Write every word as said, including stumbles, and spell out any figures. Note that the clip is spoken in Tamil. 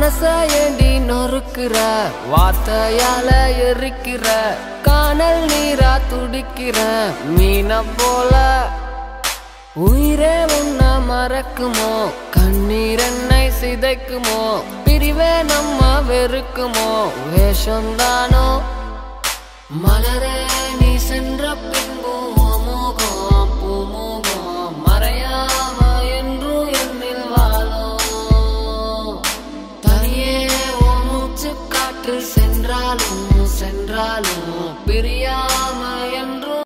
மனச ஏண்டி நொறுக்குற, வார்த்தையால எரிக்கிற, காணல் நீரா துடிக்கிற மீன போல. உயிரே உன்ன மறக்குமோ, கண்ணீர் என்னை சிதைக்குமோ, பிரிவே நம்ம வெறுக்குமோ, வேஷம்தானோ. மலரே நீ சென்ற பின்பும் மோகம் பூமோகம் மறையாம என்றும் என்னில் வாழும். தனியே ஓ மூச்சு காற்று சென்றாலும் சென்றாலும் பிரிய